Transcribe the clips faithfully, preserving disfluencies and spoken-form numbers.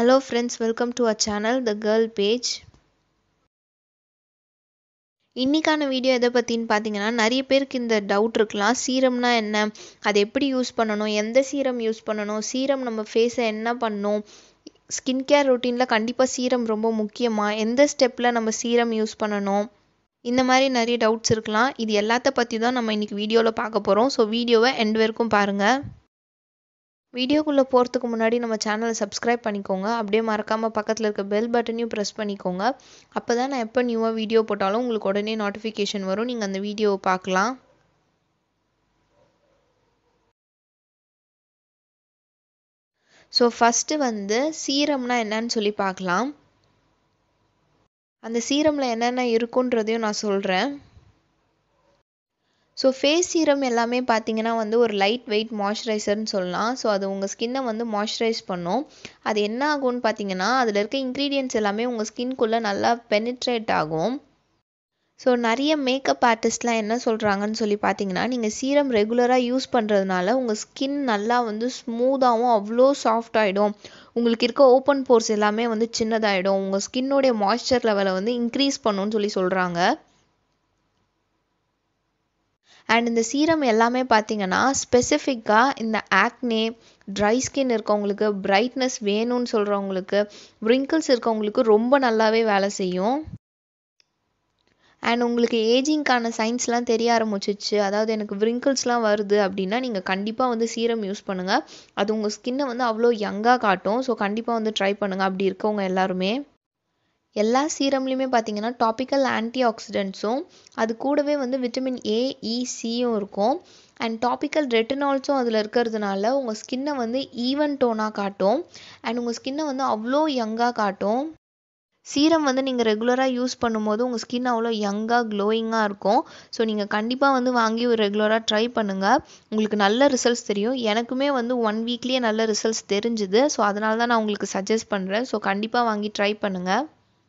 Hello friends, welcome to our channel The Girl Page. இன்னைக்கான video எதை பற்றின்னு பார்த்தீங்கன்னா, நிறைய பேருக்கு இந்த டவுட் இருக்கலாம். சீரம்னா என்ன, அதை எப்படி யூஸ் பண்ணணும், எந்த சீரம் யூஸ் பண்ணணும், சீரம் நம்ம ஃபேஸை என்ன பண்ணணும், ஸ்கின் கேர் ரொட்டீனில் கண்டிப்பாக சீரம் ரொம்ப முக்கியமாக, எந்த ஸ்டெப்பில் நம்ம சீரம் யூஸ் பண்ணணும், இந்த மாதிரி நிறைய டவுட்ஸ் இருக்கலாம். இது எல்லாத்த பற்றி தான் நம்ம இன்றைக்கி வீடியோவில் பார்க்க போகிறோம். ஸோ வீடியோவை எண்ட் வரைக்கும் பாருங்கள். வீடியோக்குள்ளே போகிறதுக்கு முன்னாடி நம்ம சேனலை சப்ஸ்கிரைப் பண்ணிக்கோங்க. அப்படியே மறக்காமல் பக்கத்தில் இருக்க பெல் பட்டனையும் ப்ரெஸ் பண்ணிக்கோங்க. அப்போ தான் நான் எப்போ நியூவாக வீடியோ போட்டாலும் உங்களுக்கு உடனே நோட்டிஃபிகேஷன் வரும், நீங்கள் அந்த வீடியோவை பார்க்கலாம். ஸோ ஃபஸ்ட்டு வந்து சீரம்னா என்னன்னு சொல்லி பார்க்கலாம். அந்த சீரமில் என்னென்ன இருக்குன்றதையும் நான் சொல்கிறேன். ஸோ ஃபேஸ் சீரம் எல்லாமே பார்த்தீங்கன்னா வந்து ஒரு லைட் வெயிட் மாய்ஸ்சரைசர்னு சொல்லலாம். ஸோ அது உங்கள் ஸ்கின்னை வந்து மாய்ஸ்சரைஸ் பண்ணும். அது என்ன ஆகும்னு பார்த்தீங்கன்னா, அதில் இருக்க இன்க்ரீடியன்ட்ஸ் எல்லாமே உங்கள் ஸ்கின்குள்ளே நல்லா பெனிட்ரேட் ஆகும். ஸோ நிறைய மேக்கப் ஆர்டிஸ்ட்லாம் என்ன சொல்கிறாங்கன்னு சொல்லி பார்த்தீங்கன்னா, நீங்கள் சீரம் ரெகுலராக யூஸ் பண்ணுறதுனால உங்கள் ஸ்கின் நல்லா வந்து ஸ்மூத்தாகவும் அவ்வளோ சாஃப்ட் ஆகிடும். உங்களுக்கு இருக்க ஓப்பன் போர்ஸ் எல்லாமே வந்து சின்னதாகிடும். உங்கள் ஸ்கின்னோடைய மாய்ஸ்சர் லெவலை வந்து இன்க்ரீஸ் பண்ணுன்னு சொல்லி சொல்கிறாங்க. அண்ட் இந்த சீரம் எல்லாமே பார்த்தீங்கன்னா ஸ்பெசிஃபிக்காக இந்த ஆக்னே, ட்ரை ஸ்கின் இருக்கவங்களுக்கு, பிரைட்னஸ் வேணும்னு சொல்கிறவங்களுக்கு, வ்ரிங்கிள்ஸ் இருக்கவங்களுக்கு ரொம்ப நல்லாவே வேலை செய்யும். அண்ட் உங்களுக்கு ஏஜிங்க்கான சைன்ஸ்லாம் தெரிய ஆரம்பிச்சிச்சு, அதாவது எனக்கு வ்ரிங்கிள்ஸ்லாம் வருது அப்படின்னா நீங்கள் கண்டிப்பாக வந்து சீரம் யூஸ் பண்ணுங்கள். அது உங்கள் ஸ்கின்னை வந்து அவ்வளோ யங்காக காட்டும். ஸோ கண்டிப்பாக வந்து ட்ரை பண்ணுங்கள் அப்படி இருக்கவங்க எல்லாருமே. எல்லா சீரம்லேயுமே பார்த்தீங்கன்னா டாபிக்கல் ஆன்டி ஆக்சிடென்ட்ஸும் அது கூடவே வந்து விட்டமின் ஏ, இ, சியும் இருக்கும். அண்ட் டாபிக்கல் ரெட்டினால்ஸும் அதில் இருக்கிறதுனால உங்கள் ஸ்கின்னை வந்து ஈவன் டோனாக காட்டும். அண்ட் உங்கள் ஸ்கின்னை வந்து அவ்வளோ யங்காக காட்டும். சீரம் வந்து நீங்கள் ரெகுலராக யூஸ் பண்ணும்போது உங்கள் ஸ்கின் அவ்வளோ யங்காக க்ளோயிங்காக இருக்கும். ஸோ நீங்கள் கண்டிப்பாக வந்து வாங்கி ஒரு ரெகுலராக ட்ரை பண்ணுங்கள். உங்களுக்கு நல்ல ரிசல்ட்ஸ் தெரியும். எனக்குமே வந்து ஒன் வீக்லேயே நல்ல ரிசல்ட்ஸ் தெரிஞ்சுது. ஸோ அதனால தான் நான் உங்களுக்கு சஜஸ்ட் பண்ணுறேன். ஸோ கண்டிப்பாக வாங்கி ட்ரை பண்ணுங்கள்.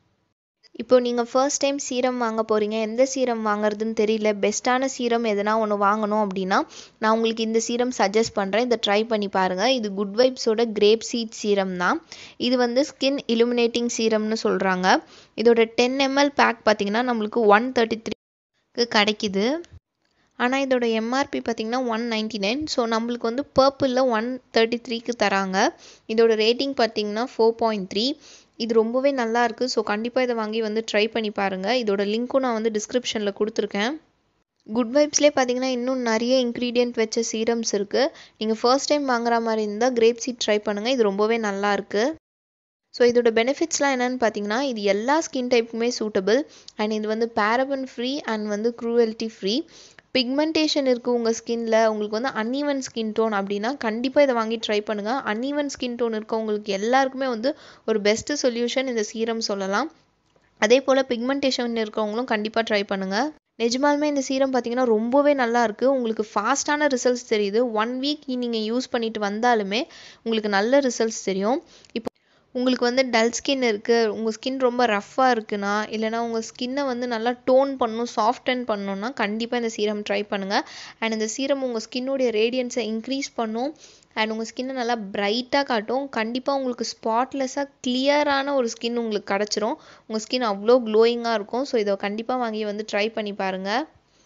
இப்போ நீங்கள் ஃபர்ஸ்ட் டைம் சீரம் வாங்க போகிறீங்க, எந்த சீரம் வாங்குறதுன்னு தெரியல, பெஸ்ட்டான சீரம் எதனா ஒன்று வாங்கணும் அப்படின்னா நான் உங்களுக்கு இந்த சீரம் சஜஸ்ட் பண்ணுறேன். இதை ட்ரை பண்ணி பாருங்கள். இது குட் வைப்ஸோட கிரேப் சீட் சீரம் தான். இது வந்து ஸ்கின் இலுமினேட்டிங் சீரம்னு சொல்கிறாங்க. இதோட டென் எம்எல் பேக் பார்த்திங்கன்னா நம்மளுக்கு ஒன் தேர்ட்டி த்ரீக்கு கிடைக்கிது. ஆனால் இதோட எம்ஆர்பி பார்த்திங்கன்னா ஒன் நைன்ட்டி நைன். ஸோ நம்மளுக்கு வந்து பர்பிளில் ஒன் தேர்ட்டி த்ரீக்கு தராங்க. இதோட ரேட்டிங் பார்த்திங்கன்னா ஃபோர் பாயிண்ட் த்ரீ. இது ரொம்பவே நல்லா இருக்குது. ஸோ கண்டிப்பாக இதை வாங்கி வந்து ட்ரை பண்ணி பாருங்கள். இதோட லிங்க்கும் நான் வந்து டிஸ்கிரிப்ஷனில் கொடுத்துருக்கேன். குட் வைப்ஸ்லேயே பார்த்தீங்கன்னா இன்னும் நிறைய இன்க்ரீடியன்ட் வச்ச சீரம்ஸ் இருக்குது. நீங்கள் ஃபர்ஸ்ட் டைம் வாங்குற மாதிரி இருந்தால் கிரேப் சீட் ட்ரை பண்ணுங்கள். இது ரொம்பவே நல்லா இருக்குது. ஸோ இதோட பெனிஃபிட்ஸ்லாம் என்னென்னு பார்த்தீங்கன்னா, இது எல்லா ஸ்கின் டைப்புக்குமே சூட்டபிள். அண்ட் இது வந்து பேரபன் ஃப்ரீ அண்ட் வந்து க்ரூவல்ட்டி ஃப்ரீ. பிக்மெண்டேஷன் இருக்குது உங்கள் ஸ்கின்னில், உங்களுக்கு வந்து அன்ஈவன் ஸ்கின் டோன் அப்படின்னா கண்டிப்பாக இதை வாங்கி ட்ரை பண்ணுங்கள். அன்ஈவன் ஸ்கின் டோன் இருக்கவங்களுக்கு எல்லாருக்குமே வந்து ஒரு பெஸ்ட்டு சொல்யூஷன் இந்த சீரம் சொல்லலாம். அதே போல் பிக்மெண்டேஷன் இருக்கவங்களும் கண்டிப்பாக ட்ரை பண்ணுங்கள். நிஜமாலுமே இந்த சீரம் பார்த்தீங்கன்னா ரொம்பவே நல்லா இருக்குது. உங்களுக்கு ஃபாஸ்ட்டான ரிசல்ட்ஸ் தெரியுது. ஒன் வீக் நீங்கள் யூஸ் பண்ணிட்டு வந்தாலுமே உங்களுக்கு நல்ல ரிசல்ட்ஸ் தெரியும். இப்போ உங்களுக்கு வந்து டல் ஸ்கின் இருக்குது, உங்கள் ஸ்கின் ரொம்ப ரஃப்பாக இருக்குன்னா, இல்லைனா உங்கள் ஸ்கின்னை வந்து நல்லா டோன் பண்ணணும், சாஃப்டன் பண்ணணுன்னா கண்டிப்பாக இந்த சீரம் ட்ரை பண்ணுங்கள். அண்ட் இந்த சீரம் உங்கள் ஸ்கின்னோடைய ரேடியன்ஸை இன்க்ரீஸ் பண்ணும். அண்ட் உங்கள் ஸ்கின்னை நல்லா பிரைட்டாக காட்டும். கண்டிப்பாக உங்களுக்கு ஸ்பாட்லெஸ்ஸாக கிளியரான ஒரு ஸ்கின் உங்களுக்கு கிடச்சிரும். உங்கள் ஸ்கின் அவ்வளோ க்ளோயிங்காக இருக்கும். ஸோ இதை கண்டிப்பாக வாங்கி வந்து ட்ரை பண்ணி பாருங்கள்.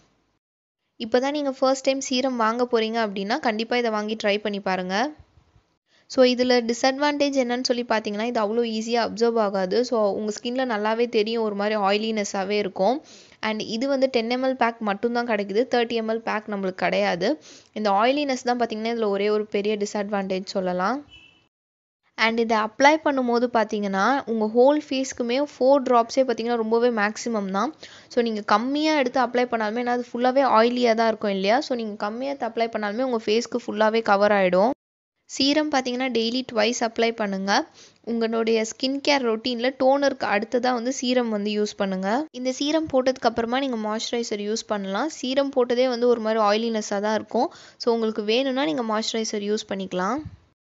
இப்போ தான் நீங்கள் ஃபர்ஸ்ட் டைம் சீரம் வாங்க போகிறீங்க அப்படின்னா கண்டிப்பாக இதை வாங்கி ட்ரை பண்ணி பாருங்கள். ஸோ இதில் டிஸ்அட்வான்டேஜ் என்னன்னு சொல்லி பார்த்தீங்கன்னா, இது அவ்வளோ ஈஸியாக அப்சர்வ் ஆகாது. ஸோ உங்கள் ஸ்கின்னில் நல்லாவே தெரியும், ஒரு மாதிரி ஆயிலினஸ்ஸாகவே இருக்கும். அண்ட் இது வந்து டென் எம்எல் பேக் மட்டும்தான் கிடைக்குது, தேர்ட்டி எம்எல் பேக் நம்மளுக்கு கிடையாது. இந்த ஆயிலினஸ் தான் பார்த்திங்கன்னா இதில் ஒரே ஒரு பெரிய டிஸ்அட்வான்டேஜ் சொல்லலாம். அண்ட் இதை அப்ளை பண்ணும்போது பார்த்தீங்கன்னா உங்கள் ஹோல் ஃபேஸ்க்குமே ஃபோர் ட்ராப்ஸே பார்த்தீங்கன்னா ரொம்பவே மேக்ஸிமம் தான். ஸோ நீங்கள் கம்மியாக எடுத்து அப்ளை பண்ணாலுமே ஏன்னா அது ஃபுல்லாகவே ஆயிலியாக தான் இருக்கும் இல்லையா. ஸோ நீங்கள் கம்மியாக எடுத்து அப்ளை பண்ணாலுமே உங்கள் ஃபேஸ்க்கு ஃபுல்லாகவே கவர் ஆகிடும். சீரம் பார்த்தீங்கன்னா டெய்லி ட்வைஸ் அப்ளை பண்ணுங்கள். உங்களுடைய ஸ்கின் கேர் ரொட்டீனில் டோனருக்கு அடுத்ததாக வந்து சீரம் வந்து யூஸ் பண்ணுங்கள். இந்த சீரம் போட்டதுக்கப்புறமா நீங்கள் மாய்ஸ்சரைசர் யூஸ் பண்ணலாம். சீரம் போட்டதே வந்து ஒரு மாதிரி ஆயிலினஸ்ஸாக தான் இருக்கும். ஸோ உங்களுக்கு வேணும்னா நீங்கள் மாய்ஸ்சரைசர் யூஸ் பண்ணிக்கலாம்.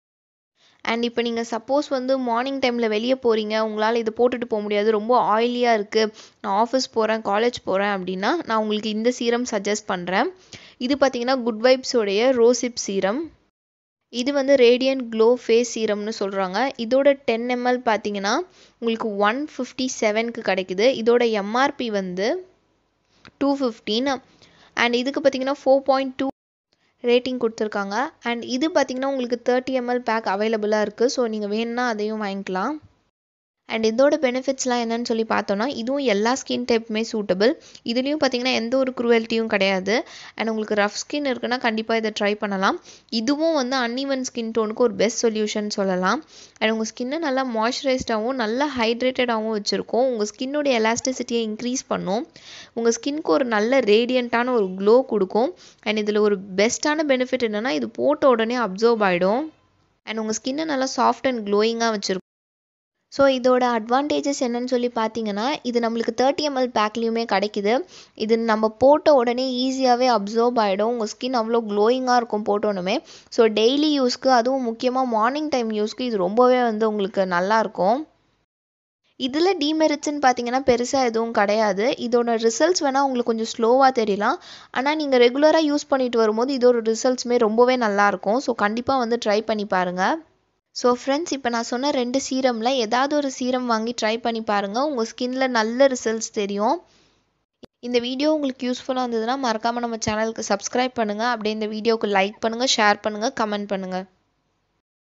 அண்ட் இப்போ நீங்கள் சப்போஸ் வந்து மார்னிங் டைமில் வெளியே போகிறீங்க, உங்களால் இதை போட்டுட்டு போக முடியாது, ரொம்ப ஆயிலியாக இருக்குது, நான் ஆஃபீஸ் போகிறேன், காலேஜ் போகிறேன் அப்படின்னா நான் உங்களுக்கு இந்த சீரம் சஜஸ்ட் பண்ணுறேன். இது பார்த்தீங்கன்னா குட் வைப்ஸோடைய ரோசிப் சீரம். இது வந்து ரேடியன்ட் க்ளோ ஃபேஸ் சீரம்னு சொல்கிறாங்க. இதோட டென் எம்எல் பார்த்தீங்கன்னா உங்களுக்கு ஒன் ஃபிஃப்டி செவனுக்கு கிடைக்குது. இதோட எம்ஆர்பி வந்து டூ ஃபிஃப்டீன் அண்ட் இதுக்கு பார்த்தீங்கன்னா ஃபோர் பாயிண்ட் டூ ரேட்டிங் கொடுத்துருக்காங்க. அண்ட் இது பார்த்தீங்கன்னா உங்களுக்கு தேர்ட்டி எம்எல் பேக் அவைலபிளாக இருக்குது. ஸோ நீங்கள் வேணும்னா அதையும் வாங்கிக்கலாம். அண்ட் இதோட பெனிஃபிட்ஸ்லாம் என்னன்னு சொல்லி பார்த்தோன்னா இதுவும் எல்லா ஸ்கின் டைப்புமே சூட்டபிள். இதுலேயும் பார்த்தீங்கன்னா எந்த ஒரு குரூவல்ட்டியும் கிடையாது. அண்ட் உங்களுக்கு ரஃப் ஸ்கின் இருக்குன்னா கண்டிப்பாக இதை ட்ரை பண்ணலாம். இதுவும் வந்து அன்இவன் ஸ்கின் டோனுக்கு ஒரு பெஸ்ட் சொல்யூஷன் சொல்லலாம். அண்ட் உங்கள் ஸ்கின்னை நல்லா மாய்ஸ்சரைஸ்டாகவும் நல்லா ஹைட்ரேட்டடாகவும் வச்சுருக்கோம். உங்கள் ஸ்கின்னோட எலாஸ்டிசிட்டியை இன்க்ரீஸ் பண்ணும். உங்கள் ஸ்கின்க்கு ஒரு நல்ல ரேடியண்ட்டான ஒரு க்ளோ கொடுக்கும். அண்ட் இதில் ஒரு பெஸ்ட்டான பெனிஃபிட் என்னென்னா இது போட்ட உடனே அப்சர்வ் ஆகிடும். அண்ட் உங்கள் ஸ்கின்னை நல்லா சாஃப்ட் அண்ட் க்ளோயிங்காக வச்சுருக்கும். ஸோ இதோட அட்வான்டேஜஸ் என்னன்னு சொல்லி பார்த்தீங்கன்னா இது நம்மளுக்கு தேர்ட்டி எம்எல் பேக்லேயுமே கிடைக்குது. இது நம்ம போட்ட உடனே ஈஸியாகவே அப்சர்வ் ஆகிடும். உங்கள் ஸ்கின் அவ்வளோ க்ளோயிங்காக இருக்கும் போட்டோன்னுமே. ஸோ டெய்லி யூஸ்க்கு அதுவும் முக்கியமாக மார்னிங் டைம் யூஸ்க்கு இது ரொம்பவே வந்து உங்களுக்கு நல்லாயிருக்கும். இதில் டீமெரிட்ஸ்ன்னு பார்த்தீங்கன்னா பெருசாக எதுவும் கிடையாது. இதோட ரிசல்ட்ஸ் வேணால் உங்களுக்கு கொஞ்சம் ஸ்லோவாக தெரியலாம். ஆனால் நீங்கள் ரெகுலராக யூஸ் பண்ணிட்டு வரும்போது இதோட ரிசல்ட்ஸுமே ரொம்பவே நல்லாயிருக்கும். ஸோ கண்டிப்பாக வந்து ட்ரை பண்ணி பாருங்கள். ஸோ ஃப்ரெண்ட்ஸ் இப்போ நான் சொன்ன ரெண்டு சீரமில் ஏதாவது ஒரு சீரம் வாங்கி ட்ரை பண்ணி பாருங்கள். உங்கள் ஸ்கின்ல நல்ல ரிசல்ட்ஸ் தெரியும். இந்த வீடியோ உங்களுக்கு யூஸ்ஃபுல்லாக இருந்ததுன்னா மறக்காமல் நம்ம சேனலுக்கு சப்ஸ்கிரைப் பண்ணுங்கள். அப்படியே இந்த வீடியோவுக்கு லைக் பண்ணுங்கள், ஷேர் பண்ணுங்கள், கமெண்ட் பண்ணுங்கள்.